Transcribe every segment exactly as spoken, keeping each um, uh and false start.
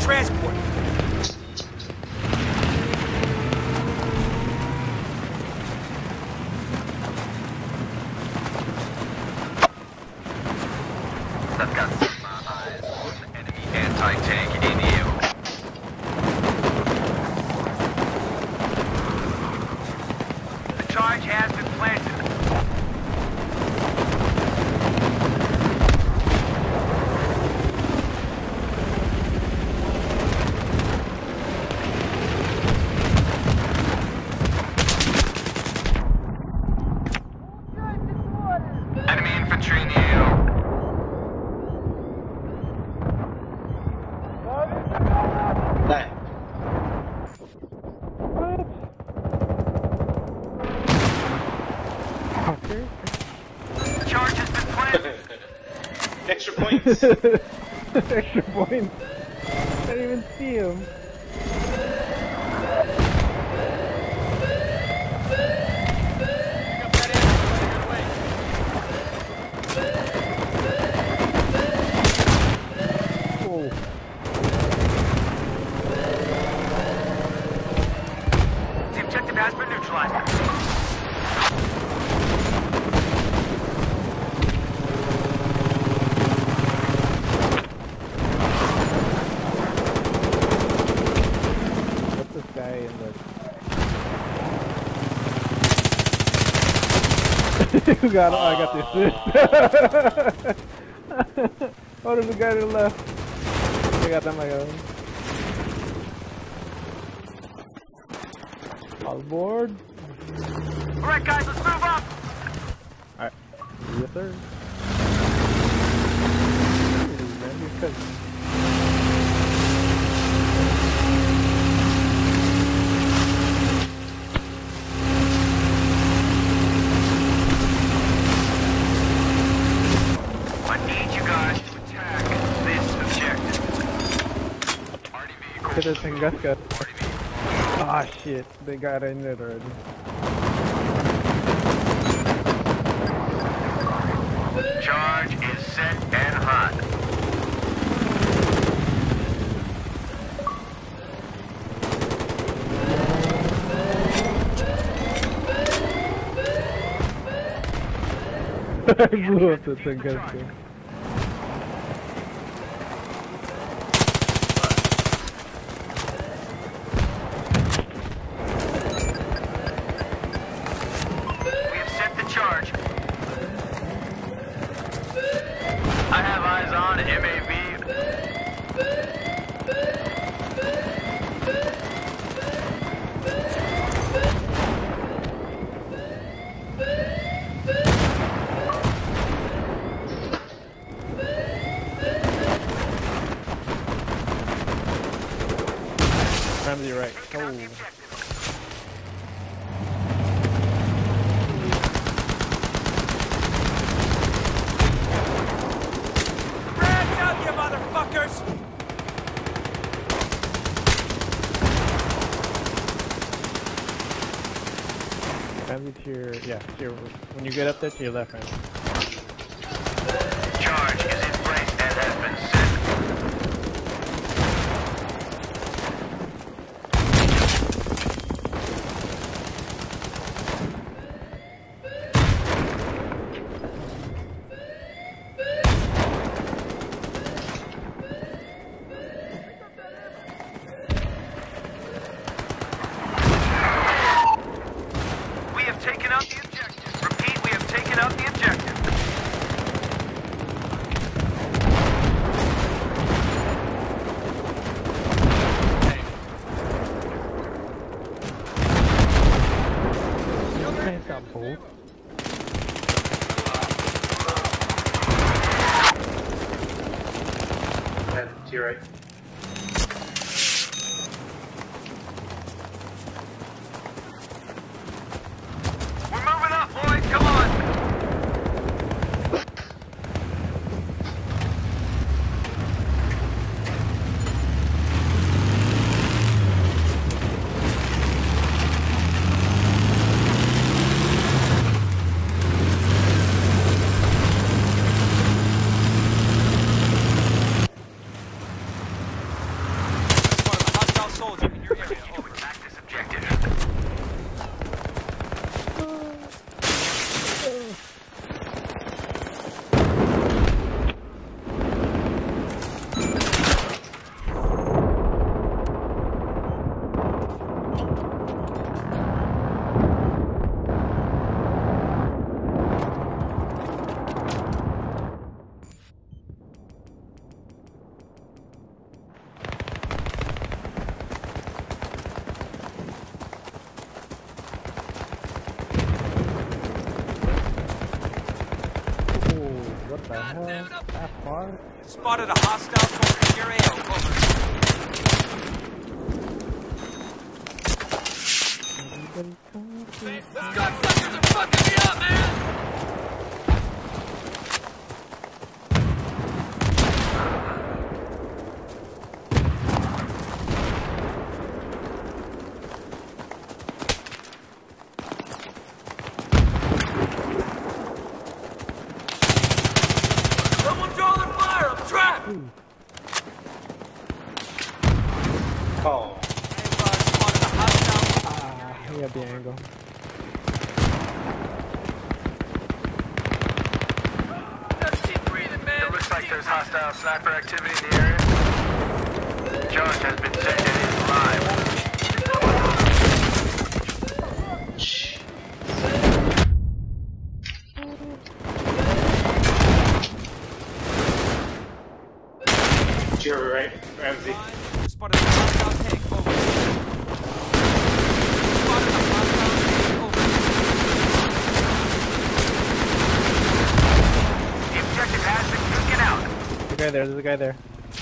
transport. I've got my eyes on enemy anti-tank in you. The charge has been planted. Enemy infantry near you. Dai. Charge has been planted. Extra points. Extra points. I didn't even see him. Oh. The objective has been neutralized. What's this guy in the... Who got it? Oh, I got the assist. Oh, there's a guy to the left. I got that, my god. All aboard. Alright guys, let's move up! Alright. Yes, sir. I need you guys to attack this objective. Party vehicle. Hit this Tunguska. Party vehicle. Ah, shit. They got in it already. Charge is set and hot. I blew up the Tunguska. We have set the charge. I have eyes on M A V. Ramsey right. Oh. Frag out, you motherfuckers! Ramsey to your... Yeah, to your... When you get up there, to your left, Ramsey. Charge is in place and has been set. We have taken out the objective. Repeat, we have taken out the objective. Man's got both. And to your right. We're moving up, boys. Come on. was that far? Spotted a hostile soldier near A O. Over. Everybody come to These cocksuckers are fucking me up, man! Someone draw their fire! I'm trapped! Oh. Spotted a hostile. Ah, he had the angle. Just keep breathing, man. It looks like there's hostile sniper activity in the area. Charge has been sent in live. Shh. You're right, Ramsey. Spotted a hostile tank. Over. Spotted a hostile tank. Over. The objective has been taken out. There's a guy there, there's a guy there.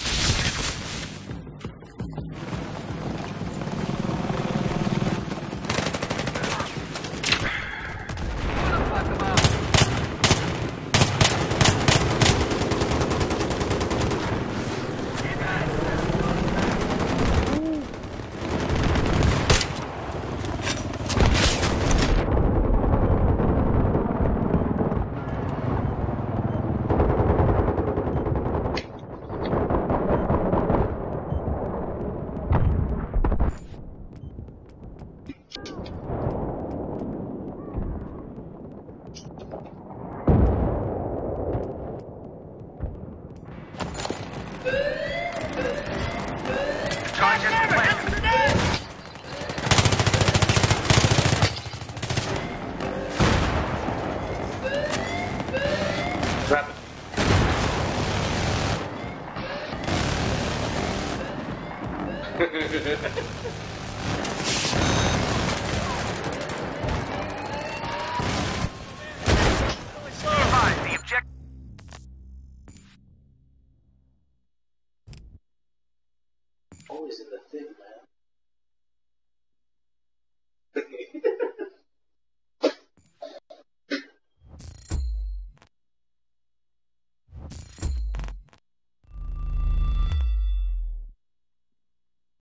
Charge has been planted. Grab it. The objective. Always in the thing, man.